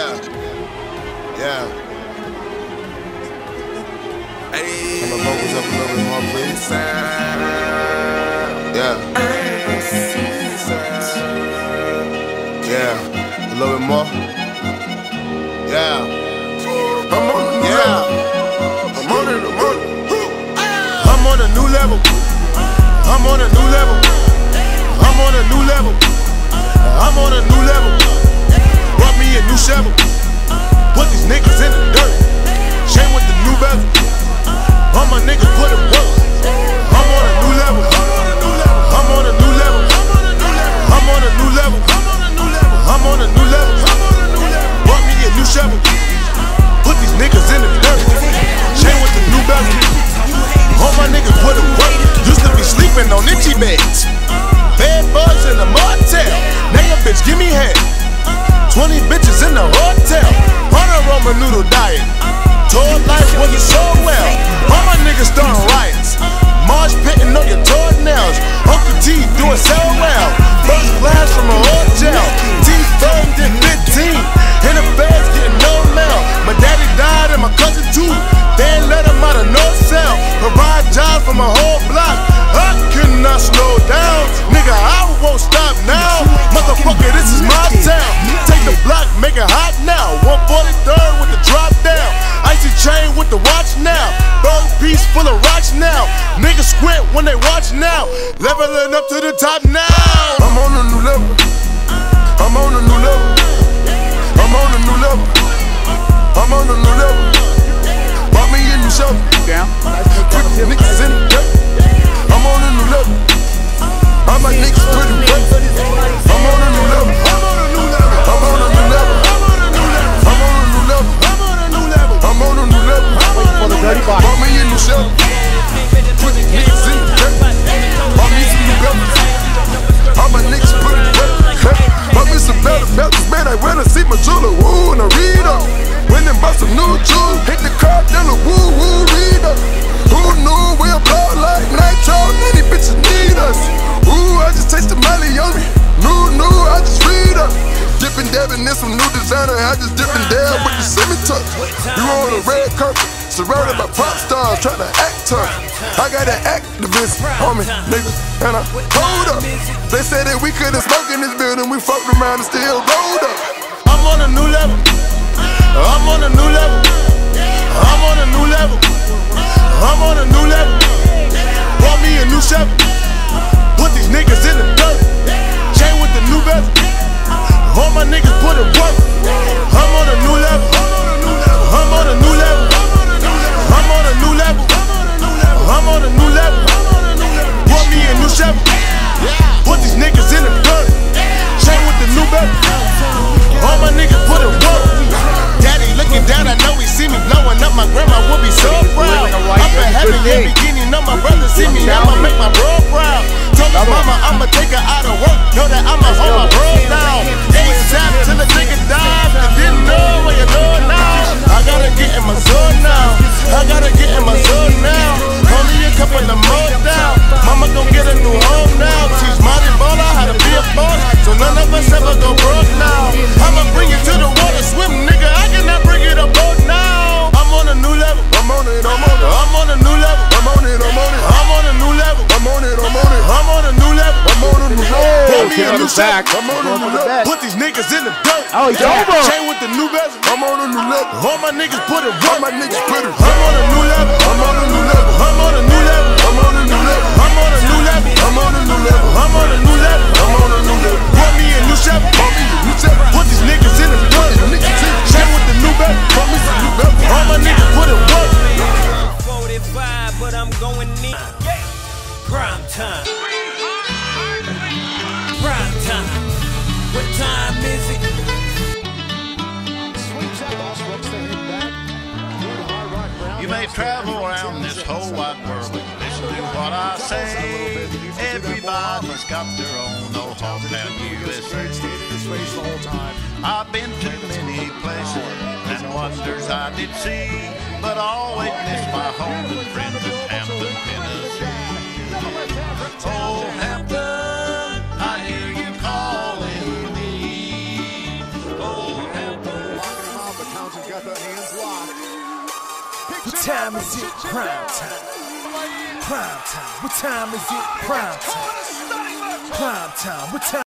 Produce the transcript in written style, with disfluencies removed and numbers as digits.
Yeah. Hey. Turn my vocals up a little bit more, please. Yeah. Yeah. A little bit more. Yeah. I'm on a new level. I'm on it. I'm on a new level. I'm on a new level. I'm on a new level. I'm on a new level. Brought me a new shovel. Put these niggas in the dirt. Chain with the new bezel. All my niggas put it work. I'm on a new level. I'm on a new level. I'm on a new level. I'm on a new level. Brought me a new shovel. Put these niggas in the dirt. Chain with the new bezel. All my niggas put it work. Used to be sleeping on itchy beds. Bad bugs in the motel. Now your bitch give me head. 20 bitches in the hotel. On a Roman noodle diet. Tour life wasn't so well. All my niggas starting riots. Marsh pitting on your toenails. Uncle T doing so well. First class from a hotel. T-Firm did 15. In the feds getting no mail. My daddy died and my cousin too. They ain't let him out of no cell. Provide jobs for my whole block. I cannot slow down. Nigga, I won't stop now. Motherfucker, this is my town. Take the block, make it hot now. 143rd with the drop down. Icy chain with the watch now. Bird piece full of rocks now. Niggas squint when they watch now. Leveling up to the top now. I'm on a new level. I'm on a new level. I'm on a new level. I'm on a new level. Bought me a new shovel. Put the niggas in the dirt. I'm on a new level. All my niggas pretty wet. I'm on a new level. I'm on a new level. I'm on a new level. I'm on a new level. I'm on a new level. Bought me a new shovel. Put the niggas in the dirt. Bought me some new belts. All my niggas pretty wet. Bought me some better belts. Man, I went to see my jeweler. Woo, and I read up. Went and bought some new jewels. Hit the car, then a woo, woo, read up. Who knew we'll blow like nitro? Many bitches need us. Ooh, I just taste the Molly on me. New, I just read up. Dippin' dabbing in some new designer. I just dip and dab with the semi-tuck. You on a red carpet, surrounded by pop stars, trying to act tough. I got an activist on me, nigga, and I hold up. They said that we couldn't smoke in this building. We fucked around and still rolled up. I'm on a new level. I'm on a new level. I'm on a new level. I'm on a new level. Bought me a new shovel. Put these niggas in the dirt. Chain with the new bezel. All my niggas put it work. I'm on a new level. I'm on a new level. I'm on a new level. I'm on a new level. Bought me a new shovel. Put these niggas in the dirt. Chain with the new bezel. All my niggas put it work. Daddy looking down, I know he see me blowing up. My grandma will be so proud. Up in heaven, yeah, beginning of my brother see me. I'ma make my bro proud. Told his mama I'ma take her out of work. Know that I'ma hold my bro down. ASAP till the nigga dies. You didn't know what you know now. I gotta get in my zone now. I gotta get in my zone now. Only a couple of more down. Mama gon' get a new home now. Teach Monty Baller how to be a boss, so none of us ever go broke now. I'ma bring it to the water, swim, nigga. I cannot bring it a boat now. I'm on a new level. I'm on it. I'm on it. I'm on a new level. I'm on it. I'm on it. I'm on a new level. I'm on it. I'm on it. I'm on a new level. I'm on a new level. Put me a new sack. I'm on a new level. Put these niggas in the dirt. Oh, he's over. Chain with the new bezel. I'm on a new level. All my niggas put it work. All my niggas put it. I'm on a new level. I'm on a new level. I'm on a new level. I'm on a new level. I'm on a new level. I'm on a new level. I'm on a new level. I'm on a new level. Put me a new shovel. Put me a new shovel. Put these niggas in the dirt. Chain with the new bezel. Put me some new bezel. All my niggas put it work. 45, but I'm going in. Prime time. Prime time. What time is it? You may travel around this whole wide world and listen to what I say. Everybody's got their own old hometown USA. I've been to many places and wonders I did see, but always miss my home and friends in Hampton, Tennessee. Oh, Hampton, I hear you calling me. Oh, Hampton. What time is it? Prime time. Prime time. What time is it? Prime time. Prime time. What time?